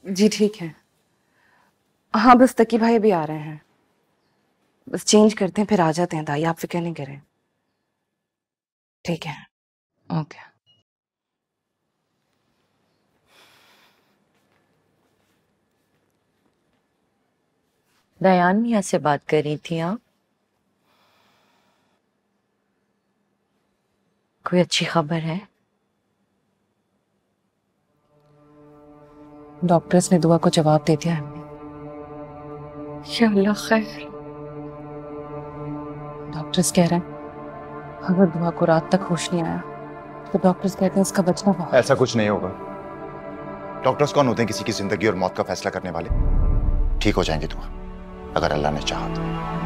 जी ठीक है। हाँ बस तकी भाई अभी आ रहे हैं, बस चेंज करते हैं फिर आ जाते हैं दाई, आप फिक्र नहीं करें। ठीक है, ओके। दयान मियाँ से बात कर रही थी आप? कोई अच्छी खबर है? डॉक्टर्स ने दुआ को जवाब दे दिया है। या अल्लाह खैर। डॉक्टर्स कह रहे हैं अगर दुआ को रात तक होश नहीं आया तो डॉक्टर्स कहते हैं इसका बचना बहुत। ऐसा कुछ नहीं होगा। डॉक्टर्स कौन होते हैं किसी की जिंदगी और मौत का फैसला करने वाले? ठीक हो जाएंगे दुआ, अगर अल्लाह ने चाहा तो।